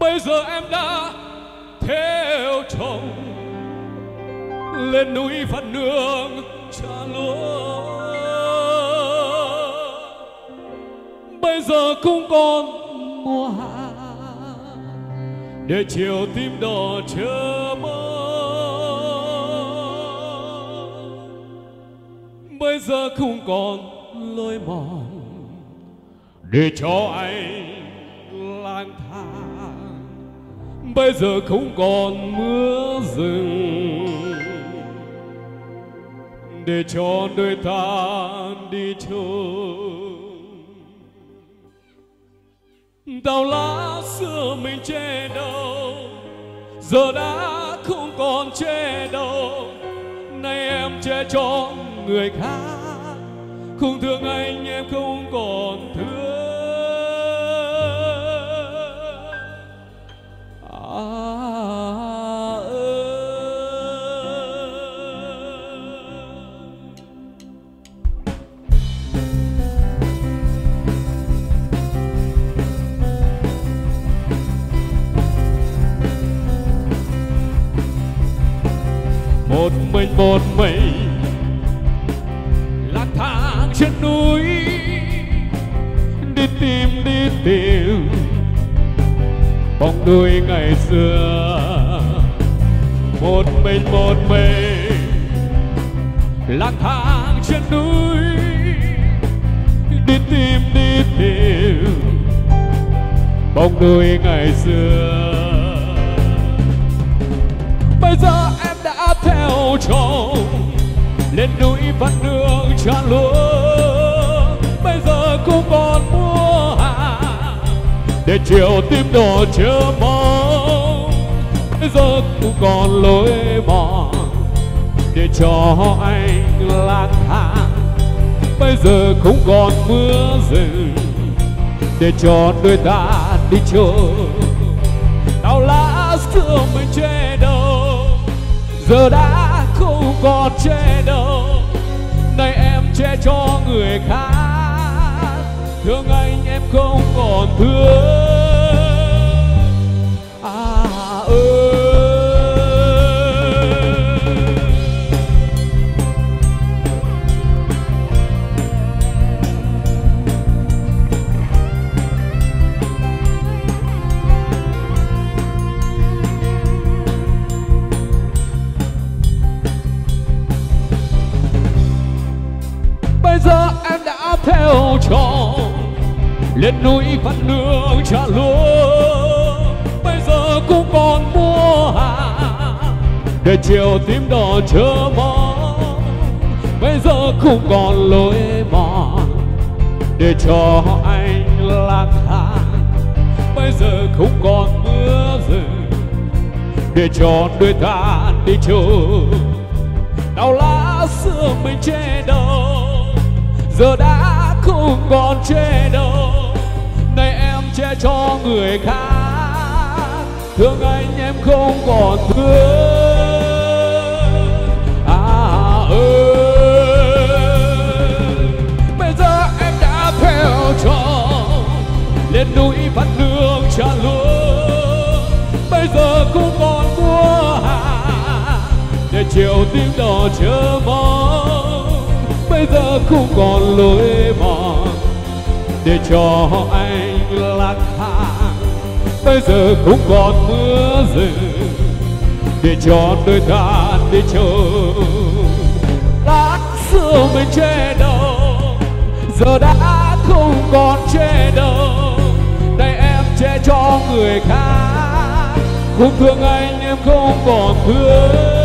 Bây giờ em đã theo chồng lên núi Phật nương trả lúa. Bây giờ cũng còn mùa hạ để chiều tím đỏ chờ mong. Bây giờ không còn lối mòn để cho anh lang thang. Bây giờ không còn mưa rừng để cho đôi ta đi chung. Tàu lá xưa mình che đâu, giờ đã không còn che đâu. Nay em che cho người khác, không thương anh em không còn thương. Một mình lang thang trên núi, đi tìm bóng đuôi ngày xưa. Một mình lang thang trên núi, đi tìm bóng đuôi ngày xưa. Bây giờ em đã theo chồng lên núi Phật nương trả lúa. Bây giờ cũng còn mùa hạ để chiều tím đỏ chờ mong. Bây giờ cũng còn lối mòn để cho anh lang thang. Bây giờ cũng còn mưa rừng để cho đôi ta đi chơi. Tàu lá xưa mình che đâu, giờ đã không còn che đâu. Nay em che cho người khác, thương anh em không còn thương. Bây giờ em đã theo chồng lên núi Phật nương trả lúa. Bây giờ cũng còn mùa hạ để chiều tím đỏ chờ mong. Bây giờ cũng còn lối mòn để cho anh lang thang. Bây giờ không còn mưa rừng để cho đôi ta đi chơi. Tàu lá xưa mình che đâu, giờ đã không còn che đâu. Nay em che cho người khác, thương anh em không còn thương. Bây giờ em đã theo chồng lên núi Phật nương trả lúa. Bây giờ cũng còn mùa hạ để chiều tím đỏ chờ mong. Bây giờ không còn lối mòn để cho anh lang thang. Bây giờ không còn mưa rừng để cho đôi ta đi chơi. Lá xưa mình che đâu, giờ đã không còn che đâu. Đây em che cho người khác, không thương anh em không còn thương.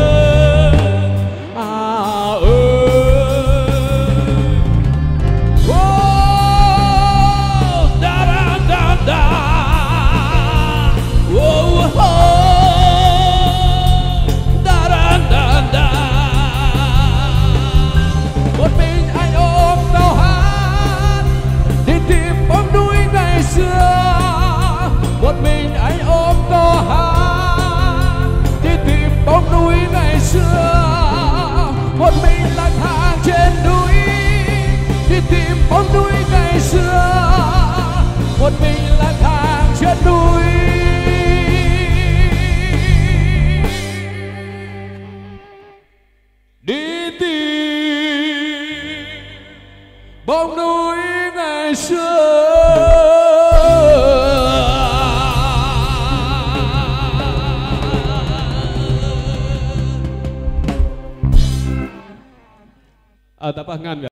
Một mình anh ôm câu hát đi tìm bóng núi ngày xưa. Một mình lang thang trên núi đi tìm bóng núi ngày xưa. Một mình lang thang trên núi. bóng núi ngày xưa. Tapangan